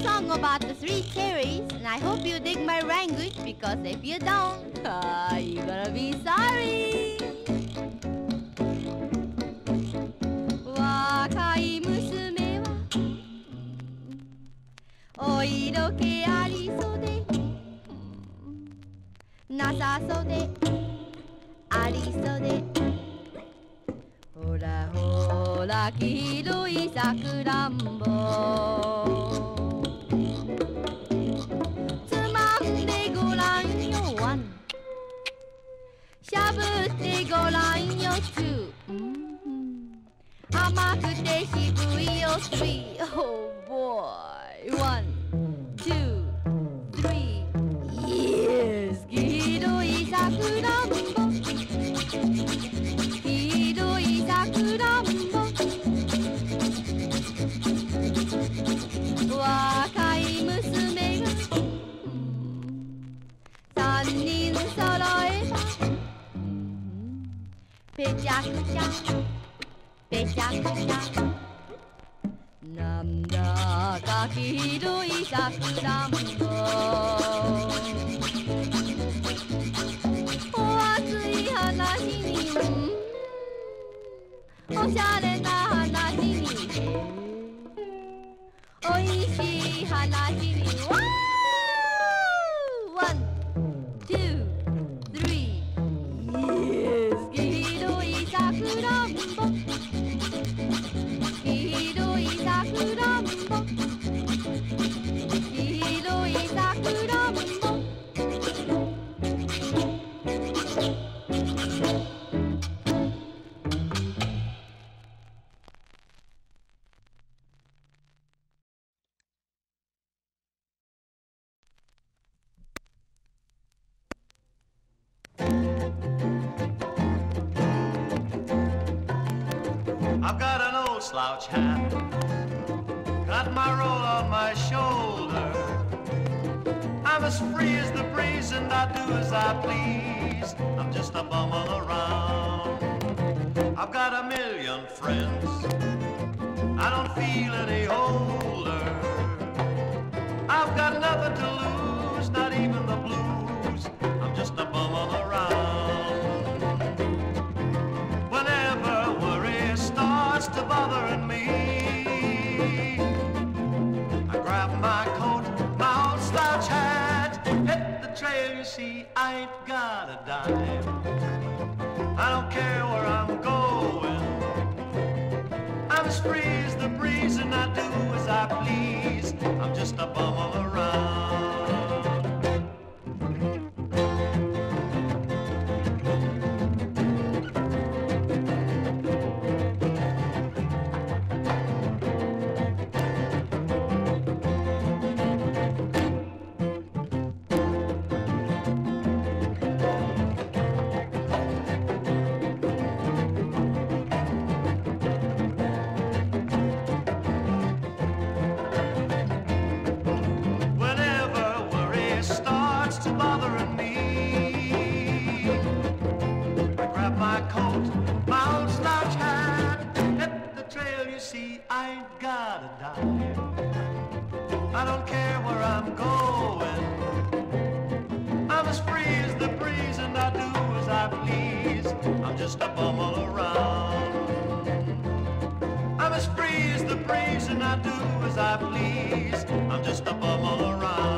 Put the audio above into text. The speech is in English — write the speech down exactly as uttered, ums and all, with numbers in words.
song about the three cherries, and I hope you dig my language, because if you don't, uh, you're gonna be sorry. 若い娘はお色気ありそうでなさそうでありそうでほらほら黄色いさくらんぼつまんでごらんよワンしゃぶってごらんよツー甘くて渋いよスリー Oh boy One, two, three Yes 黄色いさくらんぼ黄色いさくらんぼ若い娘が三人揃えばぺちゃくちゃぺちゃくちゃなんだか黄色いさくらんぼお熱い話におしゃれな話においしい話にわー One, two, three Yes 黄色いさくらんぼ黄色いさくらんぼ黄色いさくらんぼ I've got an old slouch hat, got my roll on my shoulder. I'm as free as the breeze and I do as I please. I'm just a bumming around. I've got a million friends, I don't feel any older. I've got nothing to lose, not even the blues. I'm just a bumming around. To bothering me, I grab my coat, my old slouch hat, hit the trail, you see, I ain't got a dime. I don't care where I'm going, I'm as free as the breeze and I do as I please. I'm just a bumming around. I don't care where I'm going, I'm as free as the breeze and I do as I please. I'm just a bummel around. I'm as free as the breeze and I do as I please. I'm just a bummel around.